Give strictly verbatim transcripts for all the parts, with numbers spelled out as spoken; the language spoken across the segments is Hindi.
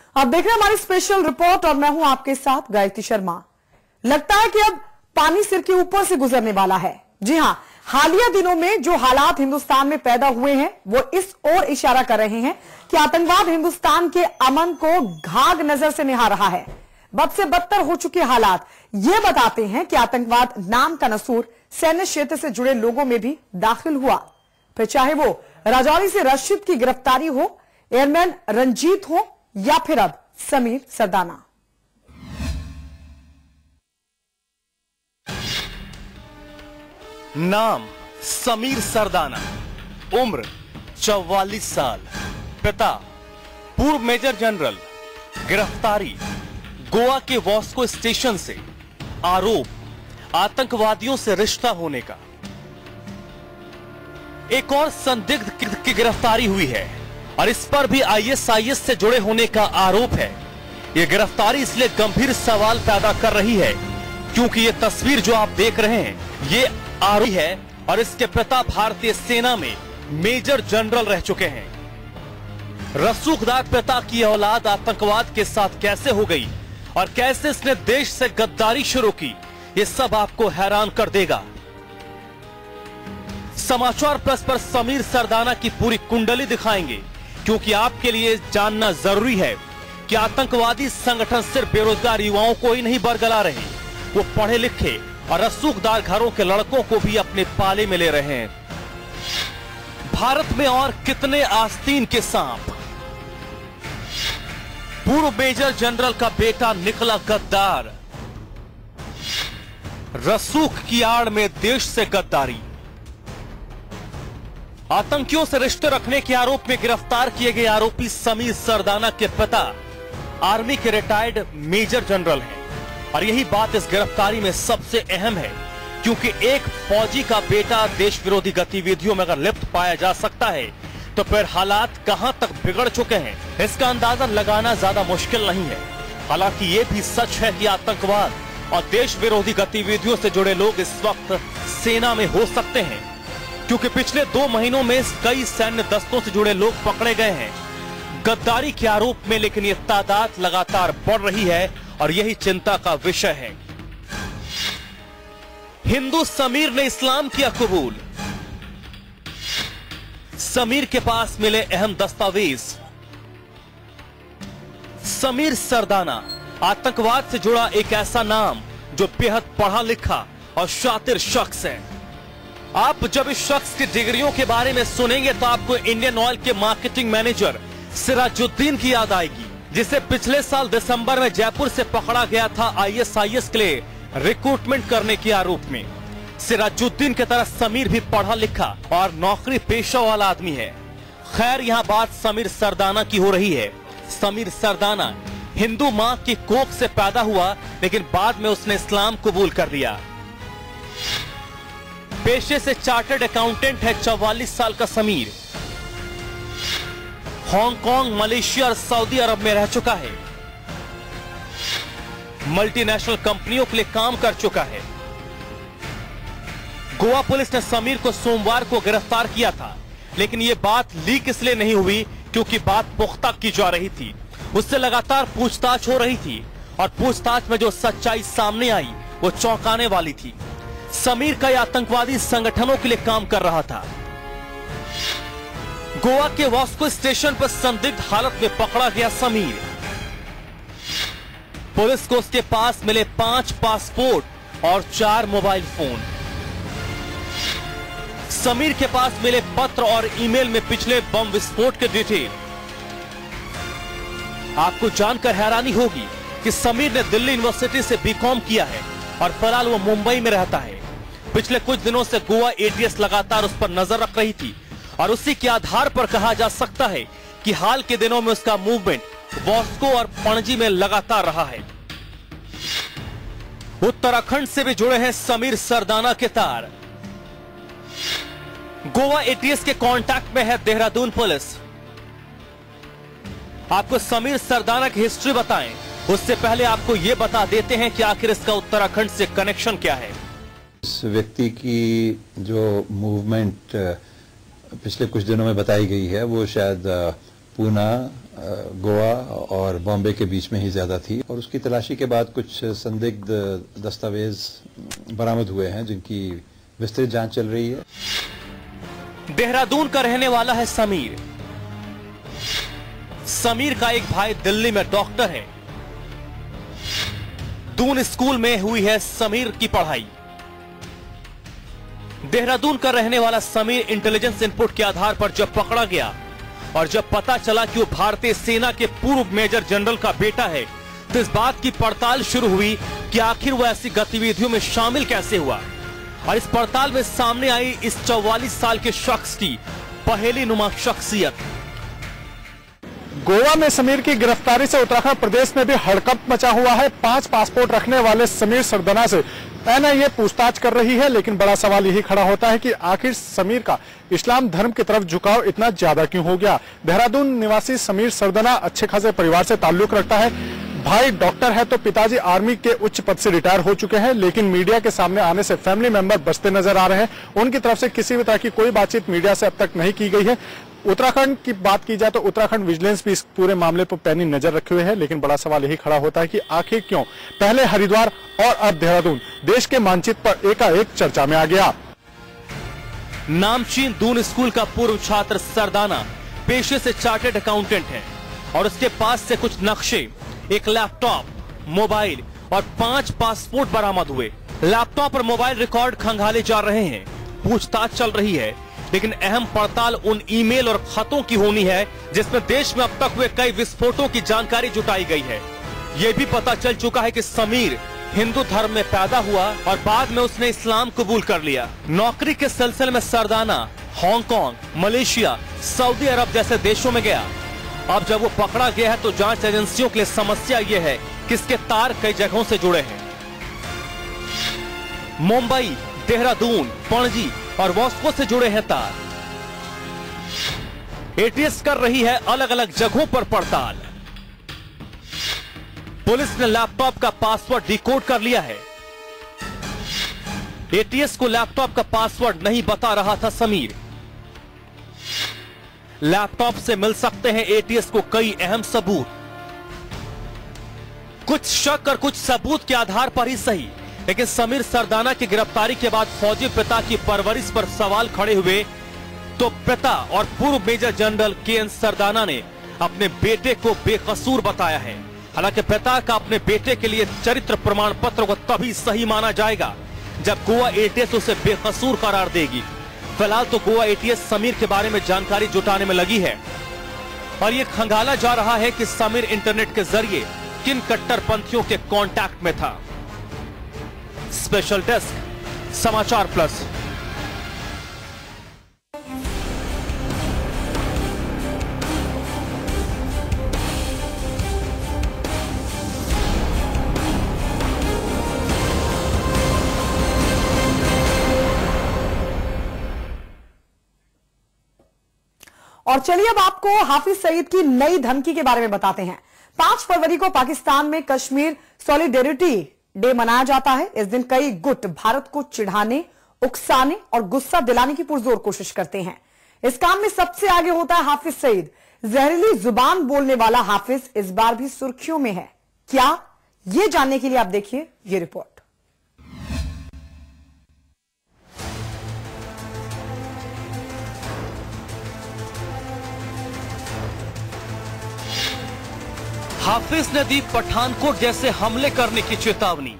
आप देख रहे हैं हमारी स्पेशल रिपोर्ट और मैं हूं आपके साथ गायत्री शर्मा। लगता है कि अब पानी सिर के ऊपर से गुजरने वाला है। जी हां, हालिया दिनों में जो हालात हिंदुस्तान में पैदा हुए हैं वो इस ओर इशारा कर रहे हैं कि आतंकवाद हिंदुस्तान के अमन को घाग नजर से निहार रहा है। बद से बदतर हो चुके हालात ये बताते हैं कि आतंकवाद नाम का नसूर सैन्य क्षेत्र से जुड़े लोगों में भी दाखिल हुआ, फिर चाहे वो राजौरी से रशीद की गिरफ्तारी हो, एयरमैन रंजीत हो या फिर अब समीर सरदाना। नाम समीर सरदाना, उम्र चौवालीस साल, पिता पूर्व मेजर जनरल, गिरफ्तारी गोवा के वॉस्को स्टेशन से, आरोप आतंकवादियों से रिश्ता होने का। एक और संदिग्ध की गिरफ्तारी हुई है और इस पर भी आईएसआईएस से जुड़े होने का आरोप है। यह गिरफ्तारी इसलिए गंभीर सवाल पैदा कर रही है क्योंकि यह तस्वीर जो आप देख रहे हैं ये आरोपी है और इसके पिता भारतीय सेना में मेजर जनरल रह चुके हैं। रसूखदार पिता की औलाद आतंकवाद के साथ कैसे हो गई और कैसे इसने देश से गद्दारी शुरू की, ये सब आपको हैरान कर देगा। समाचार प्लस पर समीर सरदाना की पूरी कुंडली दिखाएंगे क्योंकि आपके लिए जानना जरूरी है कि आतंकवादी संगठन सिर्फ बेरोजगार युवाओं को ही नहीं बरगला रहे, वो पढ़े लिखे और रसूखदार घरों के लड़कों को भी अपने पाले में ले रहे हैं। भारत में और कितने आस्तीन के सांप। पूर्व मेजर जनरल का बेटा निकला गद्दार, रसूख की आड़ में देश से गद्दारी। आतंकियों से रिश्ते रखने के आरोप में गिरफ्तार किए गए आरोपी समीर सरदाना के पिता आर्मी के रिटायर्ड मेजर जनरल हैं और यही बात इस गिरफ्तारी में सबसे अहम है क्योंकि एक फौजी का बेटा देश विरोधी गतिविधियों में अगर लिप्त पाया जा सकता है तो फिर हालात कहां तक बिगड़ चुके हैं इसका अंदाजा लगाना ज्यादा मुश्किल नहीं है। हालांकि ये भी सच है कि आतंकवाद और देश विरोधी गतिविधियों से जुड़े लोग इस वक्त सेना में हो सकते हैं क्योंकि पिछले दो महीनों में कई सैन्य दस्तों से जुड़े लोग पकड़े गए हैं गद्दारी के आरोप में, लेकिन ये तादाद लगातार बढ़ रही है और यही चिंता का विषय है। हिंदू समीर ने इस्लाम किया कबूल। समीर के पास मिले अहम दस्तावेज। समीर सरदाना आतंकवाद से जुड़ा एक ऐसा नाम जो बेहद पढ़ा लिखा और शातिर शख्स है। आप जब इस शख्स की डिग्रियों के बारे में सुनेंगे तो आपको इंडियन ऑयल के मार्केटिंग मैनेजर सिराजुद्दीन की याद आएगी जिसे पिछले साल दिसंबर में जयपुर से पकड़ा गया था आईएसआईएस के लिए रिक्रूटमेंट करने के आरोप में। सिराजुद्दीन की तरह समीर भी पढ़ा लिखा और नौकरी पेशा वाला आदमी है। खैर यहाँ बात समीर सरदाना की हो रही है। समीर सरदाना हिंदू मां की कोख से पैदा हुआ लेकिन बाद में उसने इस्लाम कबूल कर लिया। पेशे से चार्टर्ड अकाउंटेंट है चौवालीस साल का समीर। हांगकांग, मलेशिया और सऊदी अरब में रह चुका है। मल्टीनेशनल कंपनियों के लिए काम कर चुका है। गोवा पुलिस ने समीर को सोमवार को गिरफ्तार किया था लेकिन यह बात लीक इसलिए नहीं हुई क्योंकि बात पुख्ता की जा रही थी। उससे लगातार पूछताछ हो रही थी और पूछताछ में जो सच्चाई सामने आई वो चौंकाने वाली थी। समीर कई आतंकवादी संगठनों के लिए काम कर रहा था। गोवा के वॉस्को स्टेशन पर संदिग्ध हालत में पकड़ा गया समीर। पुलिस को उसके पास मिले पांच पासपोर्ट और चार मोबाइल फोन। समीर के पास मिले पत्र और ईमेल में पिछले बम विस्फोट के डिटेल। आपको जानकर हैरानी होगी कि समीर ने दिल्ली यूनिवर्सिटी से बीकॉम किया है और फिलहाल वो मुंबई में रहता है। पिछले कुछ दिनों से गोवा एटीएस लगातार उस पर नजर रख रही थी और उसी के आधार पर कहा जा सकता है कि हाल के दिनों में उसका मूवमेंट वॉस्को और पणजी में लगातार रहा है। उत्तराखंड से भी जुड़े हैं समीर सरदाना के तार। गोवा एटीएस के कांटेक्ट में है देहरादून पुलिस। आपको समीर सरदाना की हिस्ट्री बताएं उससे पहले आपको यह बता देते हैं कि आखिर इसका उत्तराखंड से कनेक्शन क्या है। इस व्यक्ति की जो मूवमेंट पिछले कुछ दिनों में बताई गई है वो शायद पूना, गोवा और बॉम्बे के बीच में ही ज्यादा थी और उसकी तलाशी के बाद कुछ संदिग्ध दस्तावेज बरामद हुए हैं जिनकी विस्तृत जांच चल रही है। देहरादून का रहने वाला है समीर। समीर का एक भाई दिल्ली में डॉक्टर है। दून स्कूल में हुई है समीर की पढ़ाई। देहरादून का रहने वाला समीर इंटेलिजेंस इनपुट के आधार पर जब पकड़ा गया और जब पता चला कि वो भारतीय सेना के पूर्व मेजर जनरल का बेटा है, तो इस बात की पड़ताल शुरू हुई कि आखिर वो ऐसी गतिविधियों में शामिल कैसे हुआ। और इस पड़ताल में सामने आई इस चौवालीस साल के शख्स की पहेली नुमा शख्सियत। गोवा में समीर की गिरफ्तारी से उत्तराखंड प्रदेश में भी हड़कंप मचा हुआ है। पांच पासपोर्ट रखने वाले समीर सरदाना से एन आई ए पूछताछ कर रही है, लेकिन बड़ा सवाल यही खड़ा होता है कि आखिर समीर का इस्लाम धर्म की तरफ झुकाव इतना ज्यादा क्यों हो गया। देहरादून निवासी समीर सरदाना अच्छे खासे परिवार से ताल्लुक रखता है। भाई डॉक्टर है तो पिताजी आर्मी के उच्च पद से रिटायर हो चुके हैं, लेकिन मीडिया के सामने आने से फैमिली मेंबर बचते नजर आ रहे हैं। उनकी तरफ से किसी भी तरह की कोई बातचीत मीडिया से अब तक नहीं की गई है। उत्तराखंड की बात की जाए तो उत्तराखंड विजिलेंस भी इस पूरे मामले पर पैनी नजर रखे हुए है, लेकिन बड़ा सवाल यही खड़ा होता है कि आखिर क्यों पहले हरिद्वार और अब देहरादून देश के मानचित्र पर एकाएक चर्चा में आ गया। नामचीन दून स्कूल का पूर्व छात्र सरदाना पेशे से चार्टेड अकाउंटेंट है और उसके पास से कुछ नक्शे, एक लैपटॉप, मोबाइल और पांच पासपोर्ट बरामद हुए। लैपटॉप और मोबाइल रिकॉर्ड खंगाले जा रहे हैं, पूछताछ चल रही है, लेकिन अहम पड़ताल उन ईमेल और खतों की होनी है जिसमें देश में अब तक हुए कई विस्फोटों की जानकारी जुटाई गई है। यह भी पता चल चुका है कि समीर हिंदू धर्म में पैदा हुआ और बाद में उसने इस्लाम कबूल कर लिया। नौकरी के सिलसिले में सरदाना हांगकांग, मलेशिया, सऊदी अरब जैसे देशों में गया। अब जब वो पकड़ा गया है तो जांच एजेंसियों के लिए समस्या ये है कि इसके तार कई जगहों से जुड़े हैं। मुंबई, देहरादून, पणजी और मॉस्को से जुड़े हैं तार। ए टी एस कर रही है अलग अलग जगहों पर पड़ताल। पुलिस ने लैपटॉप का पासवर्ड डिकोड कर लिया है। ए टी एस को लैपटॉप का पासवर्ड नहीं बता रहा था समीर। लैपटॉप से मिल सकते हैं ए टी एस को कई अहम सबूत। कुछ शक और कुछ सबूत के आधार पर ही सही, लेकिन समीर सरदाना की गिरफ्तारी के बाद फौजी पिता की परवरिश पर सवाल खड़े हुए तो पिता और पूर्व major general K N Sardana ने अपने बेटे को बेकसूर बताया है। हालांकि पिता का अपने बेटे के लिए चरित्र प्रमाण पत्र को तभी सही माना जाएगा जब गोवा ए टी एस उसे बेकसूर करार देगी। फिलहाल तो Goa A T S Sameer के बारे में जानकारी जुटाने में लगी है और ये खंगाला जा रहा है कि समीर इंटरनेट के जरिए किन कट्टरपंथियों के कांटेक्ट में था। Special desk, Samachar plus. और चलिए अब आपको हाफिज सईद की नई धमकी के बारे में बताते हैं। पांच फरवरी को पाकिस्तान में कश्मीर सॉलिडेरिटी डे मनाया जाता है। इस दिन कई गुट भारत को चिढ़ाने, उकसाने और गुस्सा दिलाने की पुरजोर कोशिश करते हैं। इस काम में सबसे आगे होता है हाफिज सईद। जहरीली जुबान बोलने वाला हाफिज इस बार भी सुर्खियों में है। क्या, ये जानने के लिए आप देखिए ये रिपोर्ट। हाफिज ने दी पठानकोट जैसे हमले करने की चेतावनी।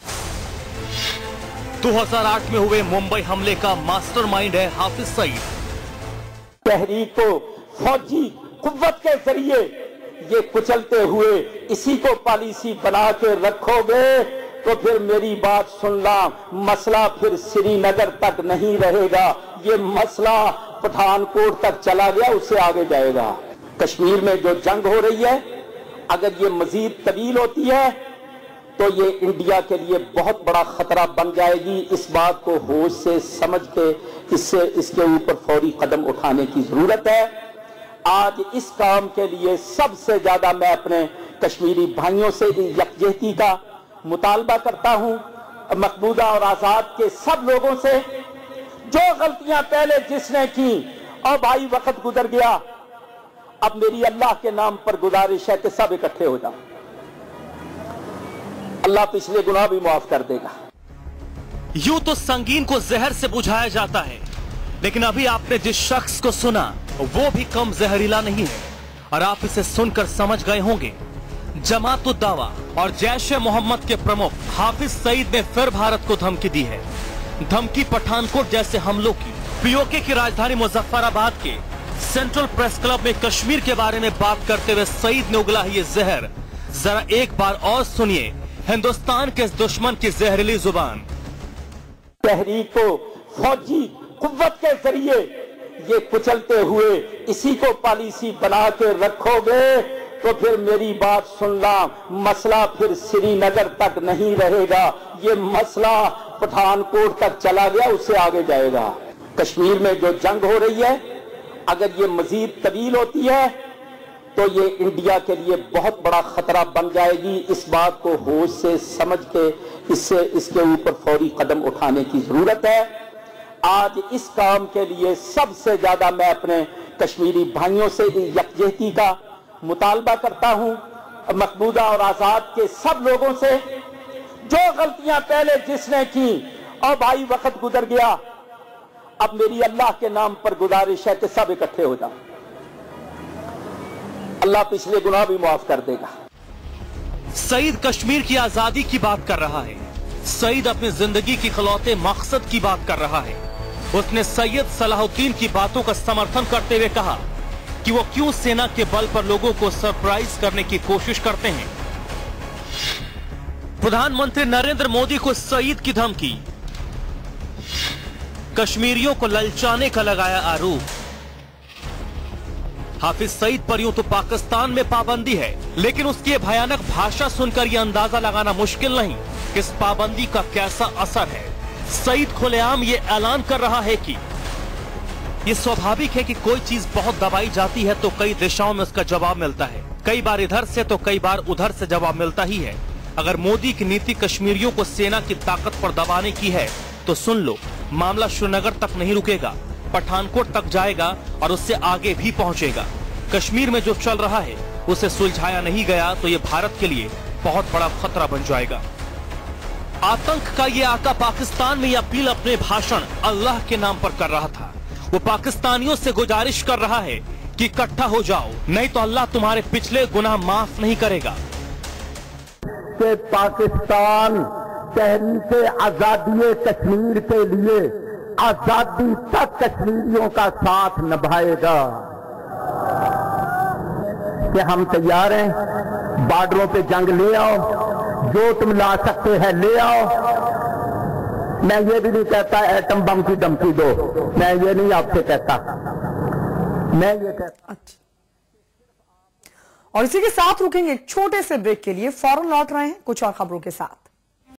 दो हज़ार आठ में हुए मुंबई हमले का मास्टरमाइंड है हाफिज सईद। तहरीक को फौजी कुव्वत के जरिए ये कुचलते हुए इसी को पॉलिसी बना के रखोगे तो फिर मेरी बात सुनना, मसला फिर श्रीनगर तक नहीं रहेगा, ये मसला पठानकोट तक चला गया, उससे आगे जाएगा। कश्मीर में जो जंग हो रही है अगर ये मजीद तवील होती है तो ये इंडिया के लिए बहुत बड़ा खतरा बन जाएगी। इस बात को होश से समझ के इससे इसके ऊपर फौरी कदम उठाने की जरूरत है। आज इस काम के लिए सबसे ज्यादा मैं अपने कश्मीरी भाइयों से यकजहती का मुतालबा करता हूं, मकबूजा और आजाद के सब लोगों से। जो गलतियां पहले जिसने की, और भाई वक्त गुजर गया, अब मेरी अल्लाह के नाम पर गुजारिश है कि सब इकट्ठे हो जाओ, अल्लाह पिछले गुनाह भी माफ कर देगा। यूं तो संगीन को जहर से बुझाया जाता है, लेकिन अभी आपने जिस शख्स को सुना वो भी कम जहरीला नहीं है, और आप इसे सुनकर समझ गए होंगे। जमात-उद दावा और जैश-ए मोहम्मद के प्रमुख हाफिज सईद ने फिर भारत को धमकी दी है। धमकी पठानकोट जैसे हमलों की। पीओके की राजधानी मुजफ्फराबाद के सेंट्रल प्रेस क्लब में कश्मीर के बारे में बात करते हुए सईद ने उगला ये जहर। जरा एक बार और सुनिए हिंदुस्तान के इस दुश्मन की जहरीली जुबान। तहरीक को फौजी कुव्वत के जरिए ये कुचलते हुए इसी को पॉलिसी बना के रखोगे तो फिर मेरी बात सुनना, मसला फिर श्रीनगर तक नहीं रहेगा, ये मसला पठानकोट तक चला गया, उससे आगे जाएगा। कश्मीर में जो जंग हो रही है, अगर ये मजीद तवील होती है तो ये इंडिया के लिए बहुत बड़ा खतरा बन जाएगी। इस बात को होश से समझ के इससे इसके ऊपर फौरी कदम उठाने की जरूरत है। आज इस काम के लिए सबसे ज्यादा मैं अपने कश्मीरी भाइयों से यकजहती का मुतालबा करता हूं, मकबूजा और आजाद के सब लोगों से। जो गलतियां पहले जिसने की, और भाई वक्त गुजर गया, अब मेरी अल्लाह के नाम पर गुजारिश है कि सब इकट्ठे हो जाओ, अल्लाह पिछले गुनाह भी माफ कर देगा। सईद कश्मीर की आजादी की बात कर रहा है। सईद अपनी जिंदगी की खलौते मकसद की बात कर रहा है। उसने सैयद सलाहुद्दीन की बातों का समर्थन करते हुए कहा कि वो क्यों सेना के बल पर लोगों को सरप्राइज करने की कोशिश करते हैं। प्रधानमंत्री नरेंद्र मोदी को सईद की धमकी। कश्मीरियों को ललचाने का लगाया आरोप। हाफिज सईद पर यूं तो पाकिस्तान में पाबंदी है, लेकिन उसकी भयानक भाषा सुनकर यह अंदाजा लगाना मुश्किल नहीं कि इस पाबंदी का कैसा असर है। सईद खुलेआम ये ऐलान कर रहा है कि ये स्वाभाविक है कि कोई चीज बहुत दबाई जाती है तो कई दिशाओं में उसका जवाब मिलता है, कई बार इधर से तो कई बार उधर से जवाब मिलता ही है। अगर मोदी की नीति कश्मीरियों को सेना की ताकत पर दबाने की है तो सुन लो, मामला श्रीनगर तक नहीं रुकेगा, पठानकोट तक जाएगा और उससे आगे भी पहुंचेगा। कश्मीर में जो चल रहा है उसे सुलझाया नहीं गया तो ये भारत के लिए बहुत बड़ा खतरा बन जाएगा। आतंक का ये आका पाकिस्तान में ये अपील अपने भाषण अल्लाह के नाम पर कर रहा था। वो पाकिस्तानियों से गुजारिश कर रहा है कि इकट्ठा हो जाओ, नहीं तो अल्लाह तुम्हारे पिछले गुनाह माफ नहीं करेगा। कि पाकिस्तान तहरीक आजादी कश्मीर के लिए आजादी तक कश्मीरियों का साथ निभाएगा। कि हम तैयार हैं, बॉर्डरों पे जंग ले आओ, जो तुम ला सकते हैं ले आओ। मैं ये भी नहीं कहता एटम बम की धमकी दो, मैं ये नहीं आपसे कहता, मैं ये कहता। अच्छा, और इसी के साथ रुकेंगे एक छोटे से ब्रेक के लिए, फौरन लौट रहे हैं कुछ और खबरों के साथ।